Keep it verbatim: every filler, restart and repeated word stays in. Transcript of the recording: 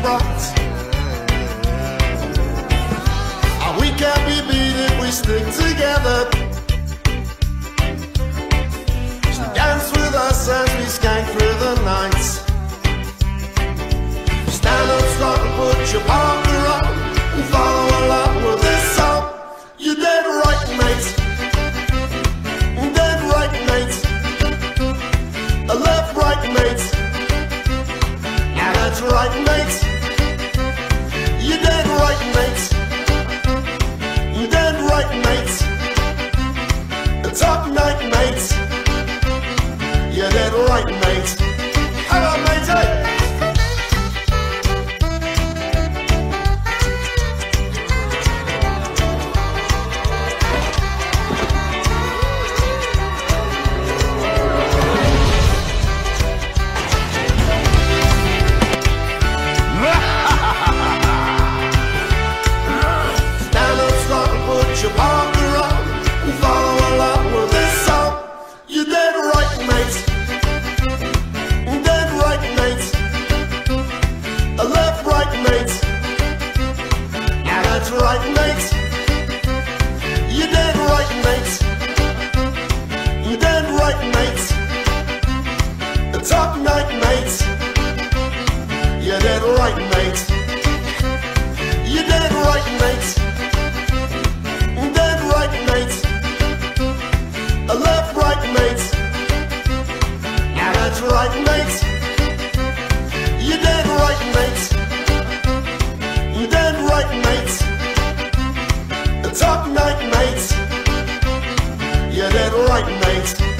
bright. And we can't be beat if we stick together. So dance with us as we skank through the night. Stand up strong and put your partner on, and follow along with this song. You're dead right, mate. Dead right, mate. Left, right, mate. Yeah, that's right, mate. You're dead right, mate. You're dead right, mate. Top night, mate. You're dead right, mate. Hello, mate. Stand up strong and put your partner on, and follow along with this song. You're dead right, mate. Dead right, mate. Left, right, mate. Yeah, that's right, mate. You're dead right, mate. You're dead right, mate. Top night, mate. You're dead right, mate. You're dead right, mate. Dead right, mate. Left, right, mate. Yeah, that's right, mate. You're dead right, mate. You're dead right, mate. Top night, mate. You're dead right, mate.